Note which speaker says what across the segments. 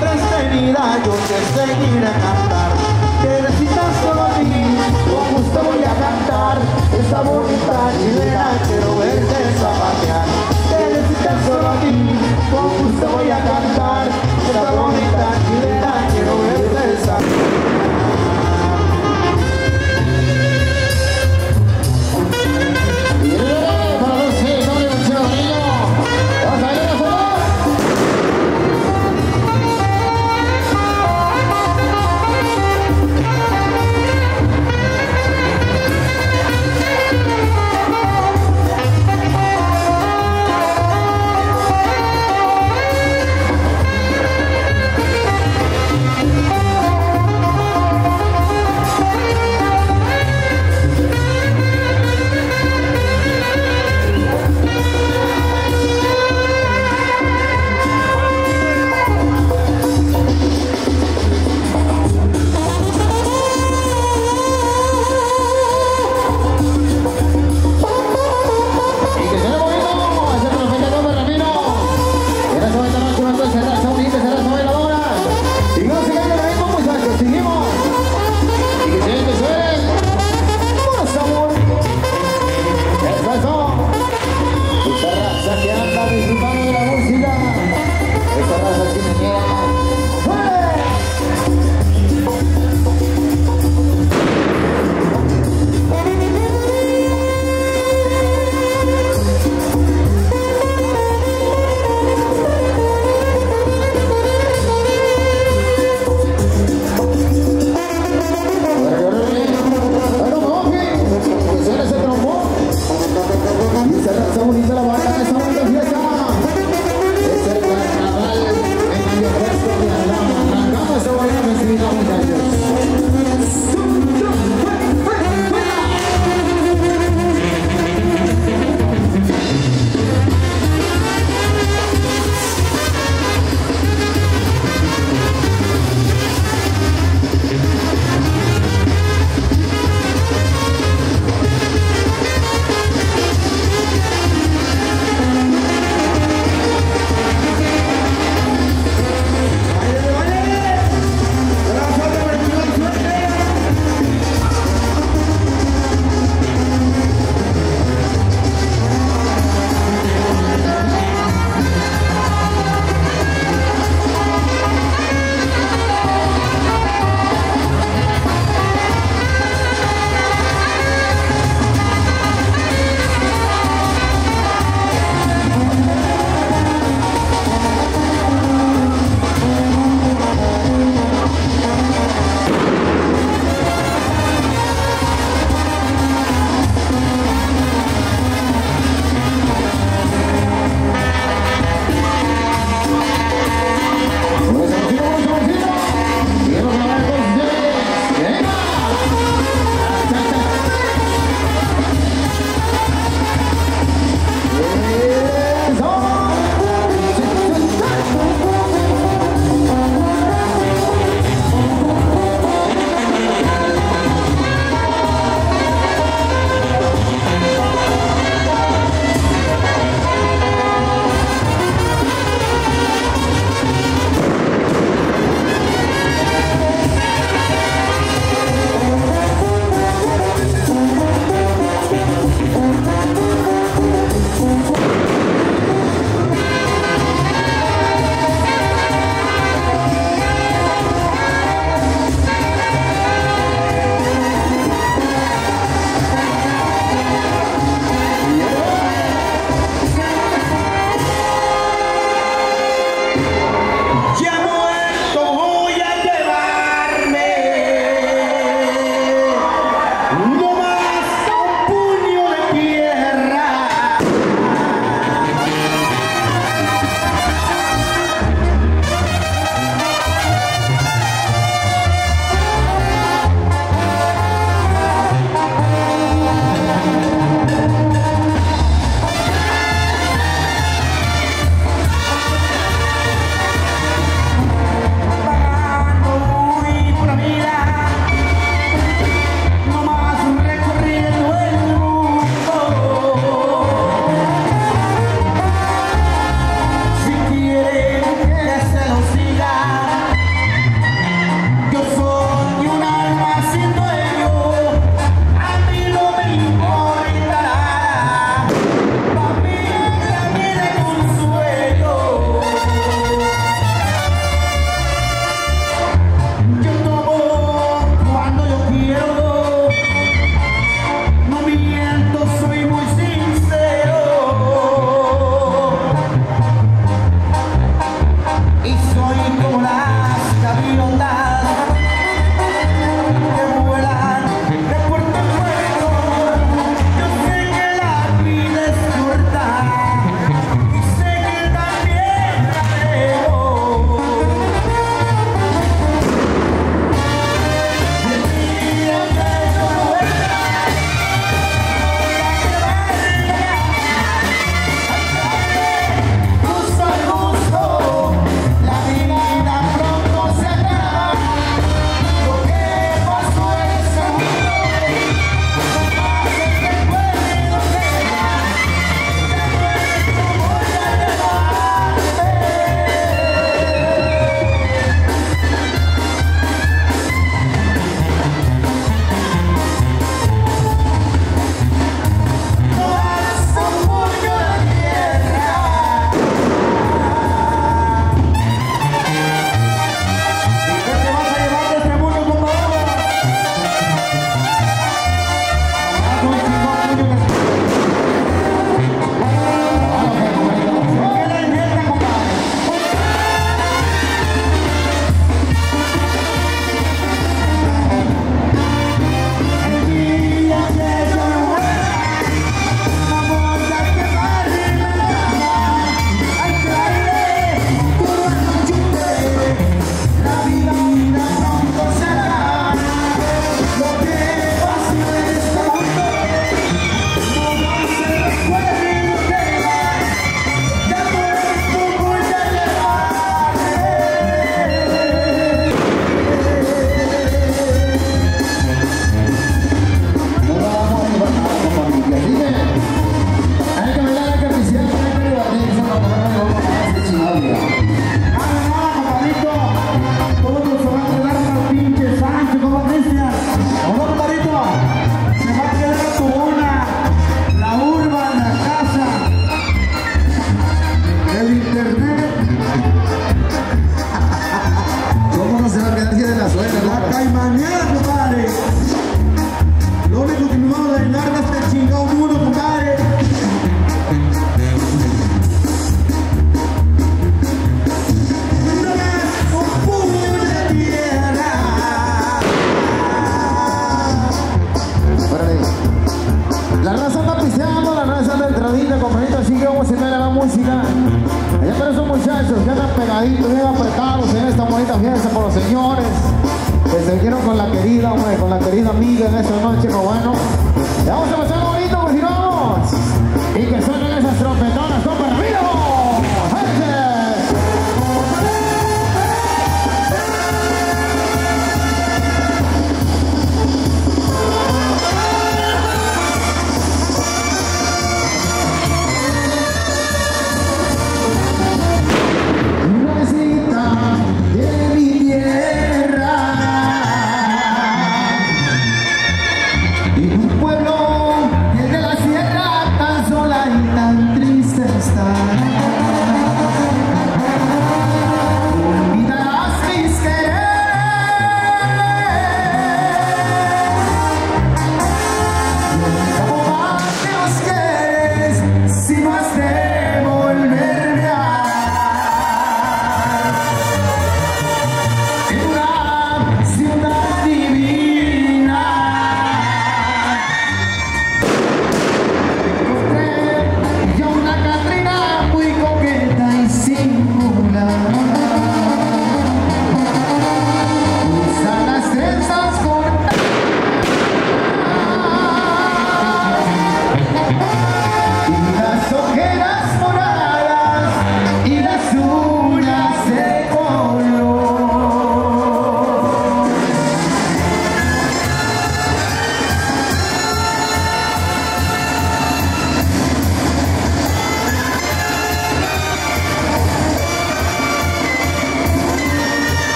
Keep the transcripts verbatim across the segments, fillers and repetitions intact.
Speaker 1: entretenida, yo te seguiré a cantar. Te necesitas solo a mí, con gusto voy a cantar. Esa bonita chilena, quiero verte zapatear. Te necesitas solo a mí, con gusto voy a cantar. Esa bonita chilena, quiero verte zapatear. como las gaviotas que vuelan de puerto en puerto. Yo sé que la vida es corta y sé que también la debo. El día que yo vuelva gusto al gusto, la vida pronto se acaba. Lo que pasó en ese mundo, más el recuerdo queda. Ya no es como ya llevarte. No hagas un puño de tierra. ¿Y qué te vas a llevar de este mundo, compadre? Nomás un chingón puño que se- ¿Por qué la invierta, compadre? El día que yo muera, vamos a quemarle la cama. Ay, traeré tu anochite, la vida pronto se acaba. Lo que pasó en este mundo, no más el recuerdo queda. Ya no es como ya llevarte.
Speaker 2: No lo vamos a llevar nada con familia. Dime, hay que bailar, hay que apreciar, hay que divertirse, no podemos llevar nada de chingado, mira.
Speaker 1: Nada, nada, compadrito. Todos se van a quedar con el pinche Sancho, como Cristian. ¿O no, compadrito? Se va a quedar tu una, la urba, la casa, el internet,
Speaker 2: ¿Cómo no se va a quedar si de la suerte,
Speaker 1: la
Speaker 2: loco?
Speaker 1: caimaneada, compadre. Lo único que nos vamos a bailar de este chingado mundo, compadre. No más un puño de tierra.
Speaker 2: Órale. La raza anda piseando, la raza anda entradita, compadrito, así que vamos a tener la música. Allá para esos muchachos que andan pegaditos, bien apretados en esta bonita fiesta por los señores que se vinieron con la querida, hombre, con la querida amiga en esta noche, pues bueno. Ya vamos a empezar bonito, pues giramos. Y que suenen esas trompetonas, compa, ¡rápido! ¡Gente! Nuevecita de mi tierra y un pueblo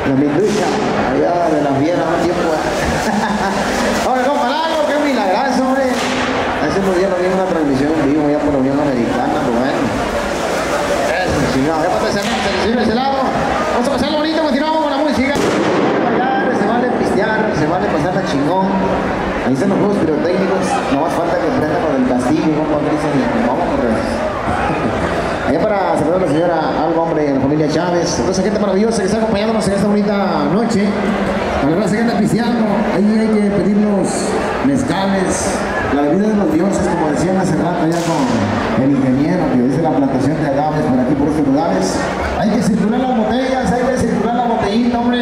Speaker 1: La Mindrucha, allá de las viejas un tiempo. Ahora, compa, algo, qué milagroso, hombre. Hace unos días no vi una transmisión en vivo ya por la Unión Americana, pero bueno. Eso, chingado, ya para ese, ese lado. Vamos a pasarlo bonito, continuamos con la música. Bailar, se vale pistear, se vale pasarla chingón. Ahí están los juegos pirotécnicos, no más falta que prendan con el castillo, compa, que dicen, vamos a correr. Allá para saludar a la señora Alba, hombre, y a la familia Chávez, toda esa gente maravillosa que está acompañándonos en esta bonita noche. A la raza que anda pisteando, ahí hay que pedirnos mezcales, la bebida de los dioses, como decían hace rato allá con el ingeniero que dice la plantación de agaves por aquí, por estos lugares. Hay que circular las botellas, hay que circular la botellita, hombre.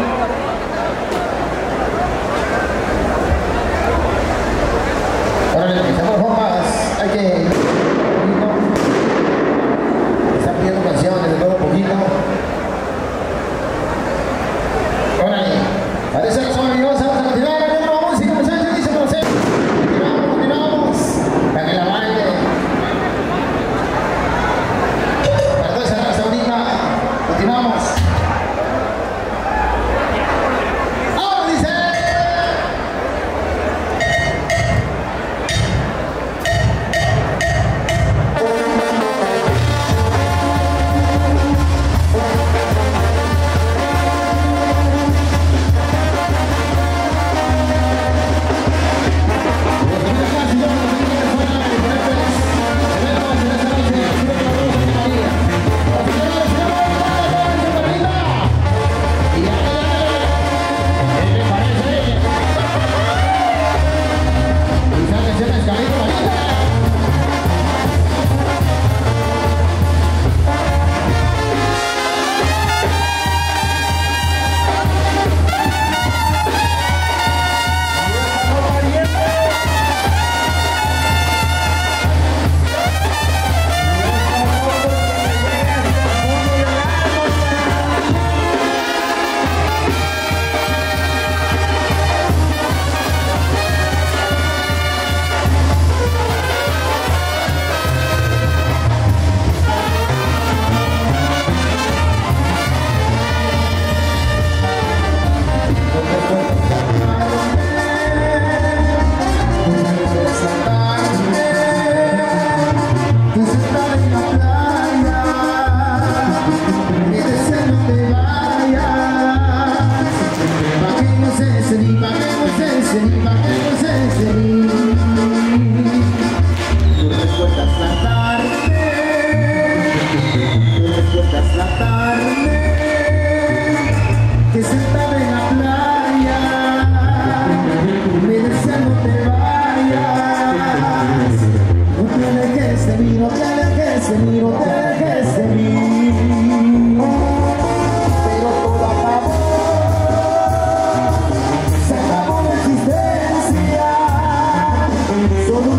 Speaker 1: Ahora, de todas formas, hay que... Están pidiendo canciones de todo un poquito. Órale, parece que son amigos, vamos a continuar con la música, muchachos, dice conocer. Continuamos, continuamos, para que la baile. Para toda esa raza bonita, continuamos. ¡Ahora dice!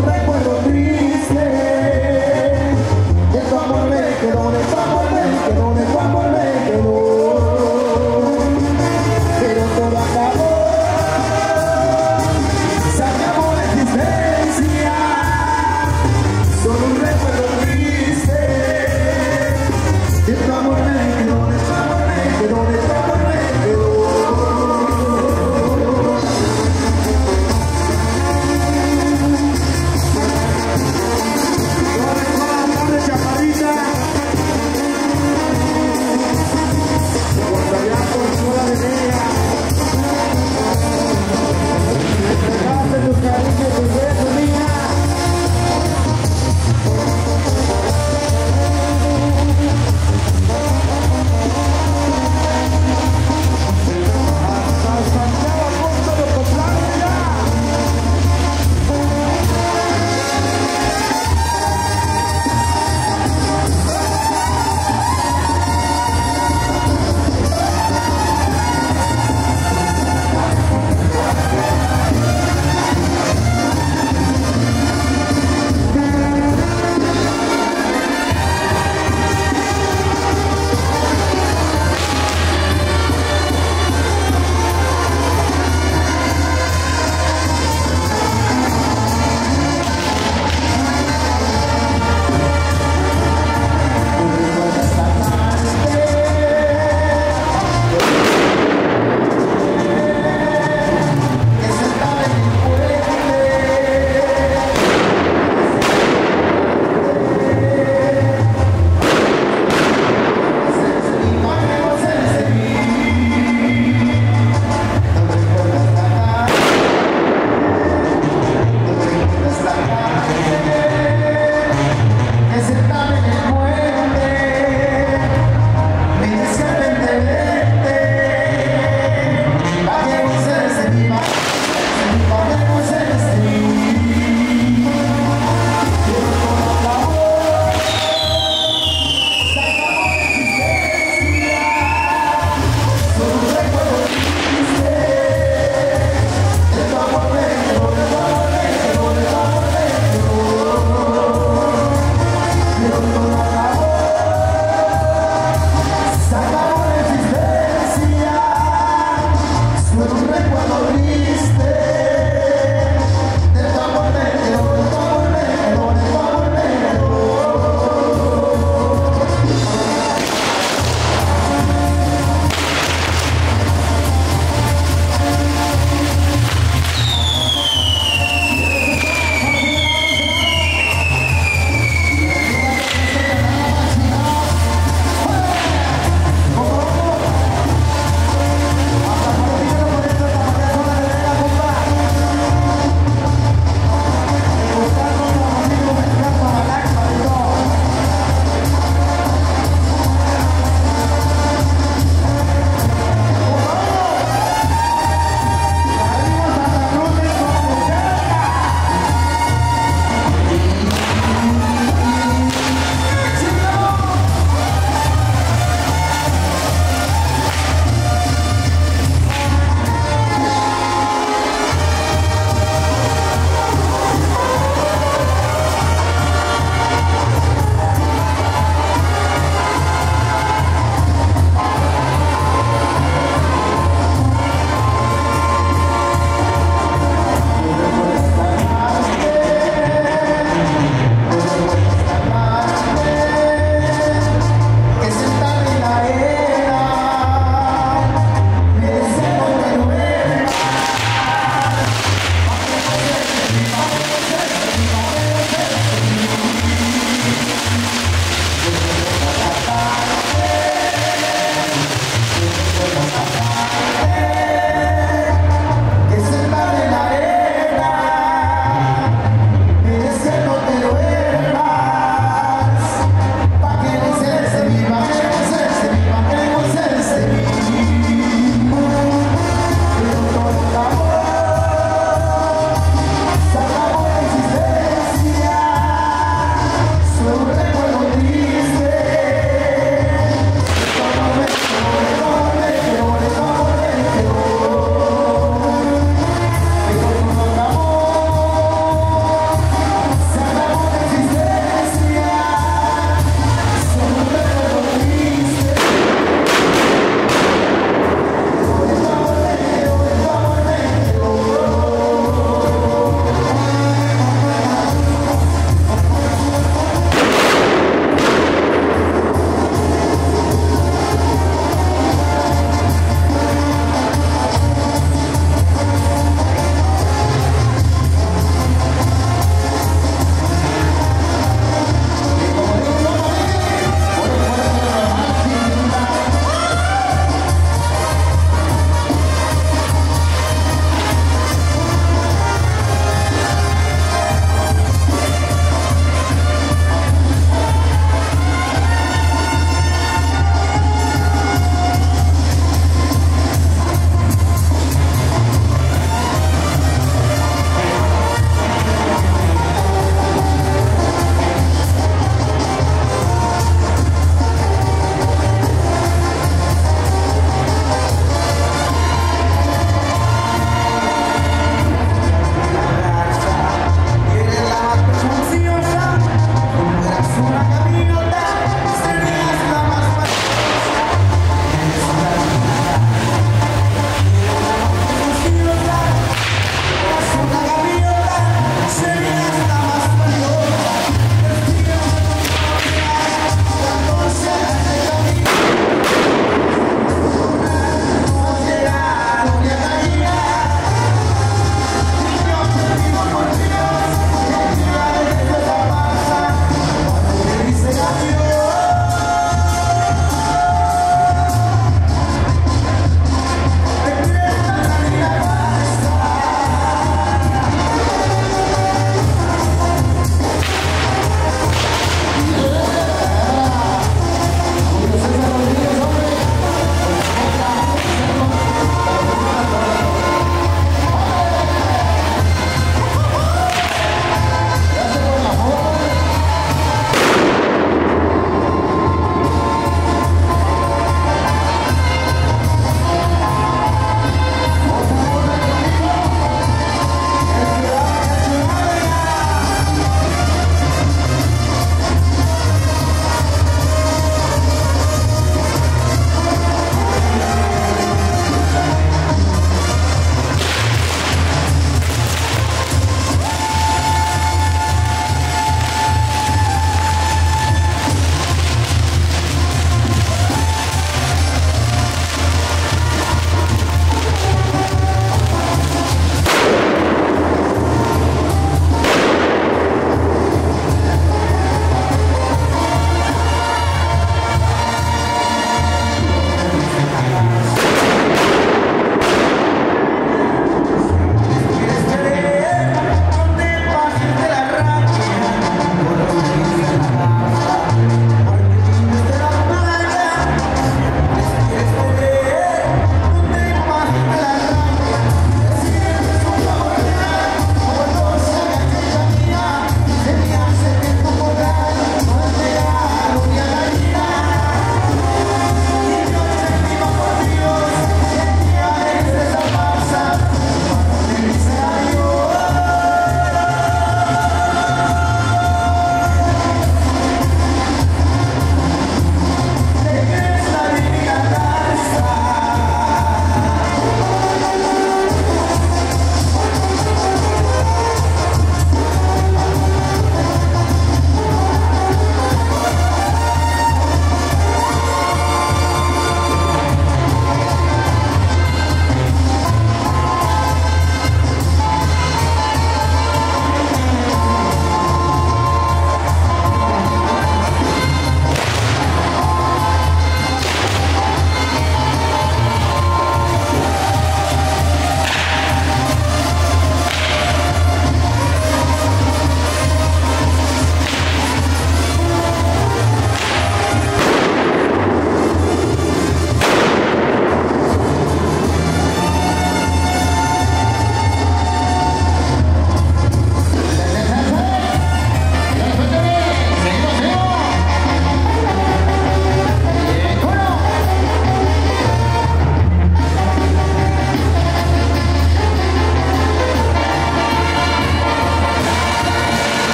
Speaker 2: Quedó de favor, me quedó